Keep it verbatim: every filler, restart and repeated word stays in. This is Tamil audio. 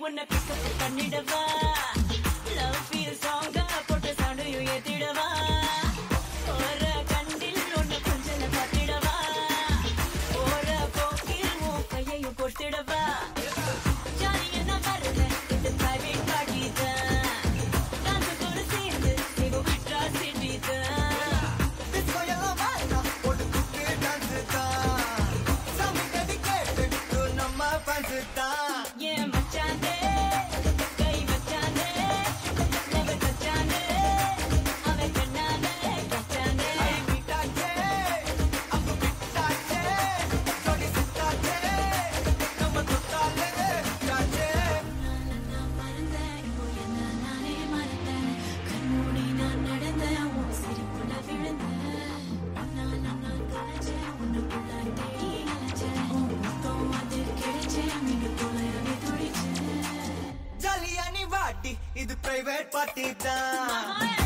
உன்னை பிக்கப் பண்ணிடவா லவ் ஃபீல் சாங்க போட்டு சண்டையும் ஏத்திடவா ஒரு கண்டில் ஒன்னு கொஞ்சம் பார்த்திடவா ஒரு போக்கில் உன் கையையும் கொடுத்திடவா ஜாலி என்ன வருது இது பிரைவேட் பார்ட்டி தான் டான்ஸ் கூட சேர்ந்து நீங்க அட்ராசிட்டி தான் டிஸ்கோ எல்லாம் வாய்னா ஒரு குட்டி டான்ஸ் தான் சாமி டெடிகேட் டு நம்ம ஃபன்ஸ் தான் ஏன் மச்சானே கை வச்சானே லவ் வச்சானே அவன் கண்ணானே கச்சானே விட்டாச்சே அப்ப விட்டாச்சே ஜோடி சித்தாச்சே நம்ம தொட்டாலே விட்டாச்சே நான் மறந்தேன் இப்போ என்ன நானே மறந்தேன் கண்மூடி நான் நடந்தேன் உன் சிரிப்புல விழுந்தேன் நான் நான் கலைச்சேன் உன்னுக்குள்ள தேடி அலைச்சேன் உன் முத்தம் அது கிடைச்சேன் மீண்டும் தொலைவே துடிச்சேன் ஜாலியா நீ வாட்டி இது பிரைவேட் பார்ட்டி தான்